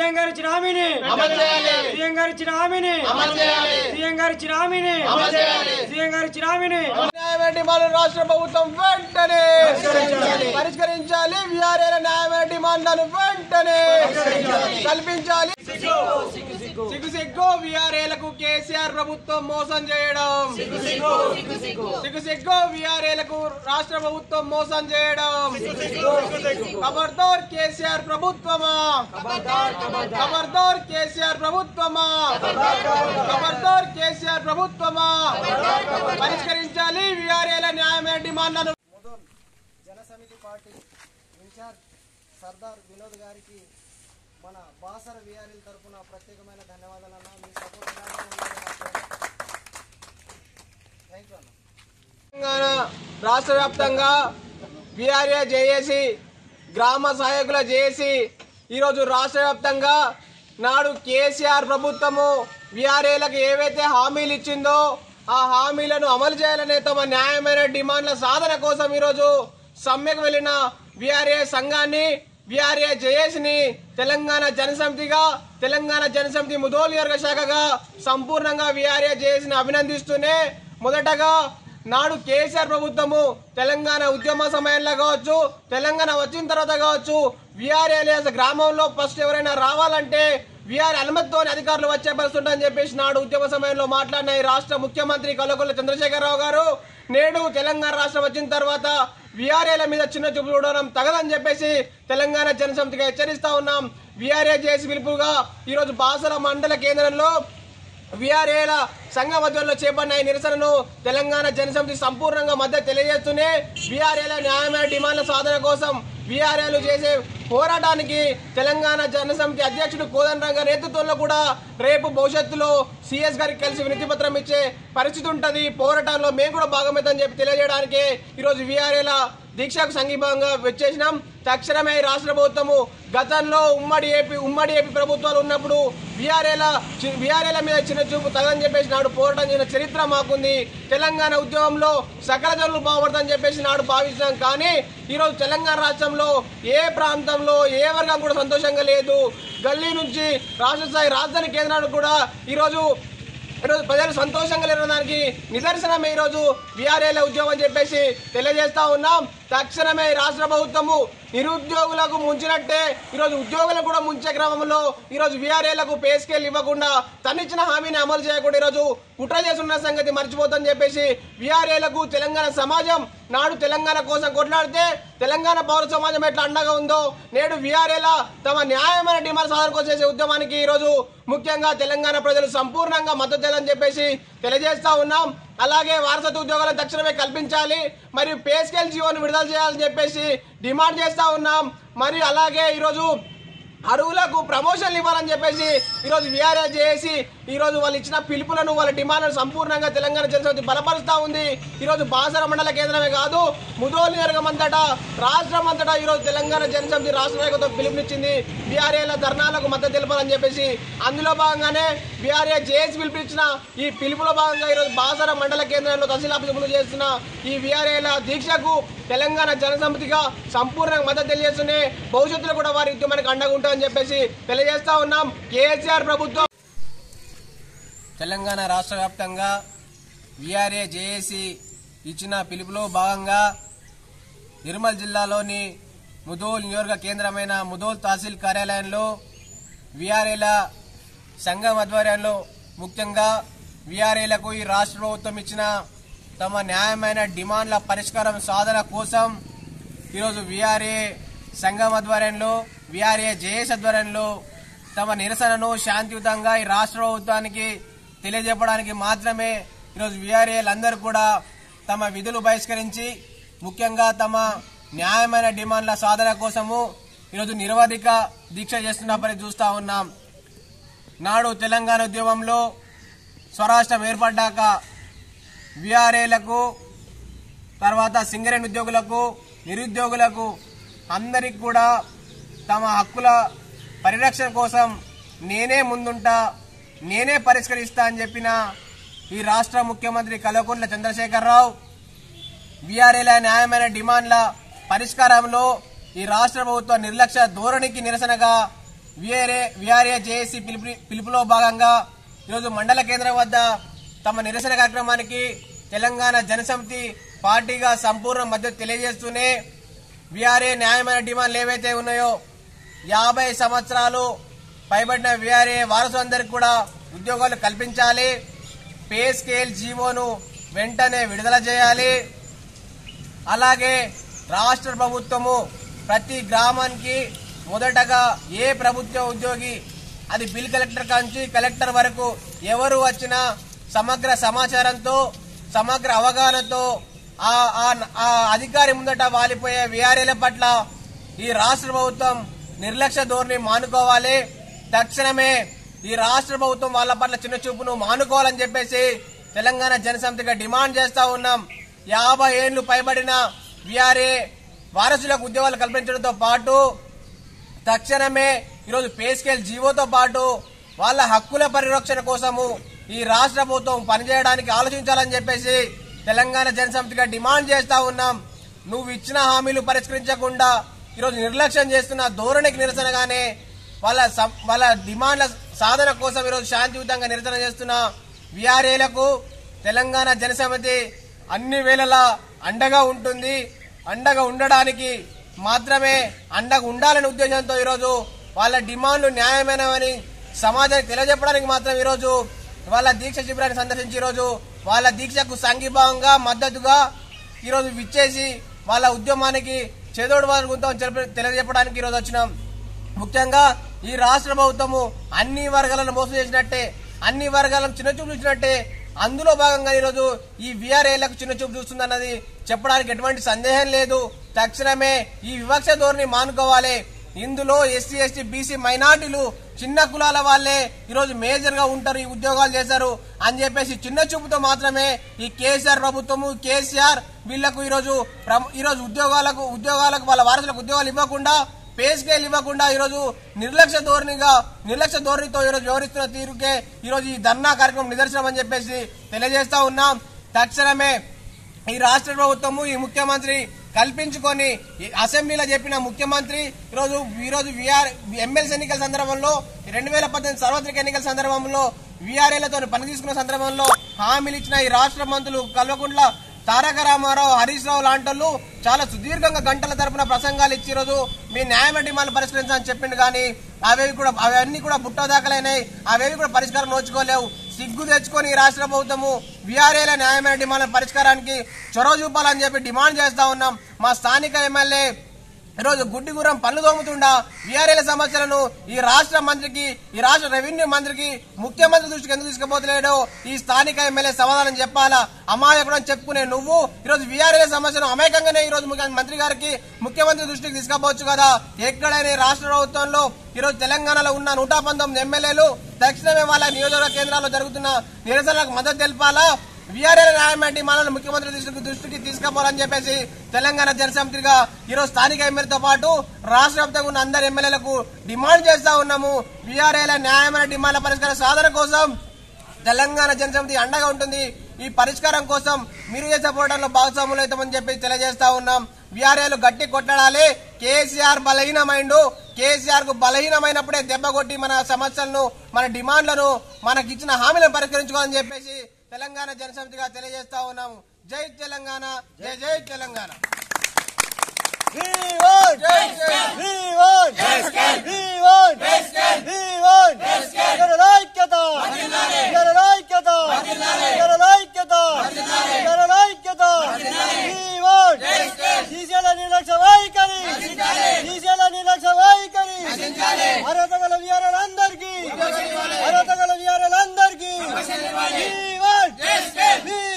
CM గారి ఇచ్చిన హామీని అమలు చేయాలి సీఎం గారి ఇచ్చిన హామీని అమలు చేయాలి సీఎం గారి ఇచ్చిన హామీని అమలు చేయాలి సీఎం గారి ఇచ్చిన హామీని న్యాయమైన డిమాండ్లను రాష్ట్ర ప్రభుత్వం వెంటనే పరిష్కరించాలి వీఆర్ఏల న్యాయమైన డిమాండ్లను వెంటనే కల్పించాలి సిగ్గు వీఆర్ఏలకు కేసీఆర్ ప్రభుత్వం మోసం చేయడం సిగ్గు వీఆర్ఏలకు రాష్ట్ర ప్రభుత్వం మోసం చేయడం ఖబర్దార్ కేసీఆర్ ప్రభుత్వమా ఖబర్దార్ కేసీఆర్ ప్రభుత్వమా ఖబర్దార్ కేసీఆర్ ప్రభుత్వమా పరిష్కరించాలి వీఆర్ఏల న్యాయమైన డిమాండ్లను జనసమితి పార్టీ ఇన్ఛార్జ్ సర్దార్ వినోద్ గారికి మన బాసర వీఆర్ఎల్ తరఫున ప్రత్యేకమైన ధన్యవాదాలన్నా మీ సపోర్ట్ తెలంగాణ రాష్ట్ర వ్యాప్తంగా వీఆర్ఏ జేఏసీ గ్రామ సహాయకుల జేఏసీ ఈరోజు రాష్ట్ర వ్యాప్తంగా నాడు కేసీఆర్ ప్రభుత్వము వీఆర్ఏలకు ఏవైతే హామీలు ఇచ్చిందో ఆ హామీలను అమలు చేయాలనే తమ న్యాయమైన డిమాండ్ల సాధన కోసం ఈరోజు సమ్మెకు వెళ్లిన వీఆర్ఏ సంఘాన్ని వీఆర్ఏ జేఏసీని తెలంగాణ జనసమితిగా తెలంగాణ జనసమితి ముదోల్ నియోజక శాఖగా సంపూర్ణంగా వీఆర్ఏ జేఏసీని అభినందిస్తూనే మొదటగా నాడు కేసీఆర్ ప్రభుత్వము తెలంగాణ ఉద్యమ సమయంలో కావచ్చు తెలంగాణ వచ్చిన తర్వాత కావచ్చు వీఆర్ఏ గ్రామంలో ఫస్ట్ ఎవరైనా రావాలంటే వీఆర్ అనుమతితో అధికారులు వచ్చే పరిస్థితి అని చెప్పేసి నాడు ఉద్యమ సమయంలో మాట్లాడిన ఈ రాష్ట్ర ముఖ్యమంత్రి కల్వకుంట్ల చంద్రశేఖరరావు గారు నేడు తెలంగాణ రాష్ట్రం వచ్చిన తర్వాత వీఆర్ఏల మీద చిన్న చూపు చూడడం తగదని చెప్పేసి తెలంగాణ జనసమితిగా హెచ్చరిస్తా ఉన్నాం. వీఆర్ఏ జేఏసీ పిలుపుగా ఈరోజు బాసర మండల కేంద్రంలో వీఆర్ఏల సంఘం ఆధ్వర్యంలో చేపట్టిన ఈ నిరసనను తెలంగాణ జనసమితి సంపూర్ణంగా మద్దతు తెలియజేస్తూనే వీఆర్ఏల న్యాయమైన డిమాండ్ల సాధన కోసం వీఆర్ఏలు చేసే పోరాటానికి తెలంగాణ జనసమితి అధ్యక్షుడు కోదండరాం గారి నేతృత్వంలో కూడా రేపు భవిష్యత్తులో సిఎస్ గారికి కలిసి వినతి పత్రం ఇచ్చే పరిస్థితి ఉంటుంది. పోరాటంలో మేము కూడా భాగమవుతామని చెప్పి తెలియజేయడానికి ఈరోజు వీఆర్ఏల దీక్షకు సంఘీభావంగా వచ్చేసినాం. తక్షణమే రాష్ట్ర ప్రభుత్వము గతంలో ఉమ్మడి ఏపీ ప్రభుత్వాలు ఉన్నప్పుడు వీఆర్ఏల మీద చిన్న చూపు తగదని చెప్పేసి నాడు పోరాటం చేసిన చరిత్ర మాకుంది. తెలంగాణ ఉద్యమంలో సకల జనులు బాగుపడతామని చెప్పేసి నాడు భావించాం. కానీ ఈరోజు తెలంగాణ రాష్ట్రంలో ఏ ప్రాంతంలో ఏ వర్గం కూడా సంతోషంగా లేదు. గల్లీ నుంచి రాష్ట్ర స్థాయి రాజధాని కేంద్రానికి కూడా ఈరోజు ప్రజలు సంతోషంగా లేనడానికి నిదర్శనమే ఈరోజు వీఆర్ఏల ఉద్యోగం అని చెప్పేసి తెలియజేస్తా ఉన్నాం. తక్షణమే రాష్ట్ర ప్రభుత్వము నిరుద్యోగులకు ముంచినట్టే ఈరోజు ఉద్యోగులకు కూడా ముంచే క్రమంలో ఈరోజు వీఆర్ఏలకు పే స్కేల్ ఇవ్వకుండా తనిచ్చిన హామీని అమలు చేయకుండా ఈరోజు కుట్ర చేస్తున్న సంగతి మర్చిపోతుందని చెప్పేసి వీఆర్ఏలకు తెలంగాణ సమాజం నాడు తెలంగాణ కోసం కొట్లాడితే తెలంగాణ పౌర సమాజం ఎట్లా అండగా ఉందో నేడు వీఆర్ఏల తమ న్యాయమైన డిమాండ్ సాధన కోసం చేసే ఉద్యమానికి ఈరోజు ముఖ్యంగా తెలంగాణ ప్రజలు సంపూర్ణంగా మద్దతు చేయాలని చెప్పేసి తెలియజేస్తా ఉన్నాం. అలాగే వారసత్వ ఉద్యోగాలను తక్షణమే కల్పించాలి, మరియు పే స్కేల్ జీవోను విడుదల చేయాలని చెప్పేసి డిమాండ్ చేస్తా ఉన్నాం. మరియు అలాగే ఈరోజు అరువులకు ప్రమోషన్లు ఇవ్వాలని చెప్పేసి ఈరోజు వీఆర్ఏ చేసి ఈరోజు వాళ్ళు ఇచ్చిన పిలుపులను వాళ్ళ డిమాండ్లను సంపూర్ణంగా తెలంగాణ జనసమితి బలపరుస్తూ ఉంది. ఈరోజు బాసర మండల కేంద్రమే కాదు ముదోల్ నియోజకవర్గం అంతటా రాష్ట్రం అంతటా ఈరోజు తెలంగాణ జనసమితి రాష్ట్ర నాయకత్వం పిలుపునిచ్చింది వీఆర్ఏల ధర్నాలకు మద్దతు తెలపాలని చెప్పేసి. అందులో భాగంగానే వీఆర్ఏ జేఏసీ పిలుపునిచ్చిన ఈ పిలుపులో భాగంగా ఈరోజు బాసర మండల కేంద్రంలో తహసీల్ ఆఫీసు ముందు చేస్తున్న ఈ వీఆర్ఏల దీక్షకు తెలంగాణ జనసమితిగా సంపూర్ణంగా మద్దతు తెలియజేస్తూనే భవిష్యత్తులో కూడా వారి ఉద్యమానికి అండగా ఉంటామని చెప్పేసి తెలియజేస్తా ఉన్నాం. కేసీఆర్ ప్రభుత్వం తెలంగాణ రాష్ట్ర వ్యాప్తంగా వీఆర్ఏ జేఏసీ ఇచ్చిన పిలుపులో భాగంగా నిర్మల్ జిల్లాలోని ముదోల్ నియోజక కేంద్రమైన ముదోల్ తహసీల్ కార్యాలయంలో వీఆర్ఏల సంఘం ఆధ్వర్యంలో ముఖ్యంగా వీఆర్ఏలకు ఈ రాష్ట్ర ప్రభుత్వం ఇచ్చిన తమ న్యాయమైన డిమాండ్ల పరిష్కారం సాధన కోసం ఈరోజు వీఆర్ఏ సంఘం ఆధ్వర్యంలో వీఆర్ఏ జేఏసీ ఆధ్వర్యంలో తమ నిరసనను శాంతియుతంగా ఈ రాష్ట్ర ప్రభుత్వానికి తెలియజెప్పడానికి మాత్రమే ఈరోజు వీఆర్ఏలందరూ కూడా తమ విధులు బహిష్కరించి ముఖ్యంగా తమ న్యాయమైన డిమాండ్ల సాధన కోసము ఈరోజు నిరవధిక దీక్ష చేస్తున్న పని చూస్తా ఉన్నాం. నాడు తెలంగాణ ఉద్యమంలో స్వరాష్ట్రం ఏర్పడ్డాక వీఆర్ఏలకు తర్వాత సింగరేణి ఉద్యోగులకు నిరుద్యోగులకు అందరికి కూడా తమ హక్కుల పరిరక్షణ కోసం నేనే ముందుంటా నేనే పరిష్కరిస్తా అని చెప్పిన ఈ రాష్ట్ర ముఖ్యమంత్రి కల్వకుంట్ల చంద్రశేఖరరావు వీఆర్ఏల న్యాయమైన డిమాండ్ల పరిష్కారంలో ఈ రాష్ట్ర ప్రభుత్వ నిర్లక్ష్య ధోరణికి నిరసనగా విఆర్ఏ జేఏసీ పిలుపులో భాగంగా ఈరోజు మండల కేంద్రం వద్ద తమ నిరసన కార్యక్రమానికి తెలంగాణ జనసమితి పార్టీగా సంపూర్ణ మద్దతు తెలియజేస్తూనే విఆర్ఏ న్యాయమైన డిమాండ్లు ఏవైతే ఉన్నాయో 50 సంవత్సరాలు పైబడిన విఆర్ఏ వారసులందరికీ కూడా ఉద్యోగాలు కల్పించాలి, పే స్కేల్ జీవోను వెంటనే విడుదల చేయాలి, అలాగే రాష్ట్ర ప్రభుత్వము ప్రతి గ్రామానికి మొదటగా ఏ ప్రభుత్వ ఉద్యోగి అది బిల్ కలెక్టర్ కాంచి కలెక్టర్ వరకు ఎవరు వచ్చినా సమగ్ర సమాచారంతో సమగ్ర అవగాహనతో ఆ అధికారి ముందట వాలిపోయే విఆర్ఏల పట్ల ఈ రాష్ట్ర ప్రభుత్వం నిర్లక్ష్య ధోరణి మానుకోవాలి. తక్షణమే ఈ రాష్ట్ర ప్రభుత్వం వాళ్ళ పట్ల చిన్న చూపును మానుకోవాలని చెప్పేసి తెలంగాణ జనసమితిగా డిమాండ్ చేస్తా ఉన్నాం. 50 ఏళ్లు పైబడిన విఆర్ఏ వారసులకు ఉద్యోగాలు కల్పించడంతో పాటు తక్షణమే ఈరోజు పే స్కేల్ జీవోతో పాటు వాళ్ళ హక్కుల పరిరక్షణ కోసము ఈ రాష్ట్ర ప్రభుత్వం పనిచేయడానికి ఆలోచించాలని చెప్పేసి తెలంగాణ జనసమితిగా డిమాండ్ చేస్తా ఉన్నాం. నువ్వు ఇచ్చిన హామీలు పరిష్కరించకుండా ఈరోజు నిర్లక్ష్యం చేస్తున్న ధోరణికి నిరసనగానే వాళ్ళ డిమాండ్ల సాధన కోసం ఈరోజు శాంతియుతంగా నిరసన చేస్తున్న విఆర్ఏలకు తెలంగాణ జనసమితి అన్ని వేళలా అండగా ఉంటుంది. అండగా ఉండడానికి మాత్రమే అండగా ఉండాలనే ఉద్దేశంతో ఈరోజు వాళ్ళ డిమాండ్లు న్యాయమైనవని సమాజానికి తెలియజెప్పడానికి మాత్రం ఈరోజు వాళ్ళ దీక్ష శిబిరాన్ని సందర్శించి ఈరోజు వాళ్ళ దీక్షకు సంఘీభావంగా మద్దతుగా ఈరోజు విచ్చేసి వాళ్ళ ఉద్యమానికి చేదోడు వాదుకుంటామని తెలియజెప్పడానికి ఈరోజు వచ్చినాం. ముఖ్యంగా ఈ రాష్ట్ర ప్రభుత్వము అన్ని వర్గాలను మోసం చేసినట్టే, అన్ని వర్గాలను చిన్నచూపు చూసినట్టే అందులో భాగంగా ఈరోజు ఈ విఆర్ఏలకు చిన్నచూపు చూస్తుందన్నది చెప్పడానికి ఎటువంటి సందేహం లేదు. తక్షణమే ఈ వివక్ష ధోరణి మానుకోవాలి. ఇందులో ఎస్సీ ఎస్టీ బీసీ మైనార్టీలు చిన్న కులాల వాళ్ళే ఈరోజు మేజర్ గా ఉంటారు, ఈ ఉద్యోగాలు చేశారు అని చెప్పేసి చిన్న చూపుతో మాత్రమే ఈ కేసీఆర్ ప్రభుత్వము కేసీఆర్ వీళ్లకు ఈరోజు ఉద్యోగాలకు వాళ్ళ వారసులకు ఉద్యోగాలు ఇవ్వకుండా పే స్కేల్ ఇవ్వకుండా ఈరోజు నిర్లక్ష్య ధోరణితో ఈరోజు వ్యవహరిస్తున్న తీరుకే ఈరోజు ఈ ధర్నా కార్యక్రమం నిదర్శనం అని చెప్పేసి తెలియజేస్తా ఉన్నాం. తక్షణమే ఈ రాష్ట్ర ప్రభుత్వము ఈ ముఖ్యమంత్రి కల్పించుకొని అసెంబ్లీలో చెప్పిన ముఖ్యమంత్రి ఈరోజు ఎమ్మెల్సీ ఎన్నికల సందర్భంలో 2018 సార్వత్రిక ఎన్నికల సందర్భంలో విఆర్ఏలతో పని తీసుకున్న సందర్భంలో హామీలు ఇచ్చిన ఈ రాష్ట్ర మంత్రులు కల్వకుంట్ల తారక రామారావు, హరీష్ రావు లాంటి వాళ్ళు చాలా సుదీర్ఘంగా గంటల తరపున ప్రసంగాలు ఇచ్చి ఈరోజు మీ న్యాయమైన డిమాండ్లు పరిష్కరించాలని చెప్పిండు. కానీ అవన్నీ కూడా బుట్ట దాఖలైనాయి, అవేవి కూడా పరిష్కారం నోచుకోలేవు. సిగ్గు తెచ్చుకొని ఈ రాష్ట్ర ప్రభుత్వము విఆర్ఏల న్యాయమైన డిమాండ్ల పరిష్కారానికి చొరవ చూపాలని చెప్పి డిమాండ్ చేస్తా ఉన్నాం. మా స్థానిక ఎమ్మెల్యే ఈరోజు గుడ్డిగుర్రం పనులు తోముతుండా విఆర్ఏల సమస్యలను ఈ రాష్ట్ర మంత్రికి, ఈ రాష్ట్ర రెవెన్యూ మంత్రికి, ముఖ్యమంత్రి దృష్టికి ఎందుకు తీసుకుపోతలేడో ఈ స్థానిక ఎమ్మెల్యే సమాధానం చెప్పాలా. అమాయకుడు అని చెప్పుకునే నువ్వు ఈరోజు విఆర్ఏల సమస్యను అమాయకంగానే ఈరోజు మంత్రి గారికి, ముఖ్యమంత్రి దృష్టికి తీసుకుపోవచ్చు కదా. ఎక్కడైనా రాష్ట్ర ప్రభుత్వంలో ఈరోజు తెలంగాణలో ఉన్న 119 ఎమ్మెల్యేలు తక్షణమే వాళ్ళ నియోజకవర్గ కేంద్రాల్లో జరుగుతున్న నిరసనలకు మద్దతు తెలపాలా. విఆర్ఏల న్యాయమైన డిమాండ్లను ముఖ్యమంత్రి దృష్టికి తీసుకుపోవాలని చెప్పేసి తెలంగాణ జనసమితిగా ఈరోజు స్థానిక ఎమ్మెల్యేతో పాటు రాష్ట్ర వ్యాప్తంగా ఉన్న అందరు ఎమ్మెల్యేలకు డిమాండ్ చేస్తా ఉన్నాము. విఆర్ఏల న్యాయమైన డిమాండ్ల పరిష్కార సాధన కోసం తెలంగాణ జనసమితి అండగా ఉంటుంది. ఈ పరిష్కారం కోసం మీరు చేసే పోరాటంలో భాగస్వాములు అవుతామని చెప్పి తెలియజేస్తా ఉన్నాం. విఆర్ఏలు గట్టి కొట్టడాలి. కేసీఆర్ బలహీనమైండు. కేసీఆర్ కు బలహీనమైనప్పుడే దెబ్బ కొట్టి మన సమస్యలను, మన డిమాండ్లను, మనకిచ్చిన హామీలను పరిష్కరించుకోవాలని చెప్పేసి తెలంగాణ జనసమితిగా తెలియజేస్తా ఉన్నాము. జై తెలంగాణ, జై జై తెలంగాణ. అర్హత గల వీరులందరికీ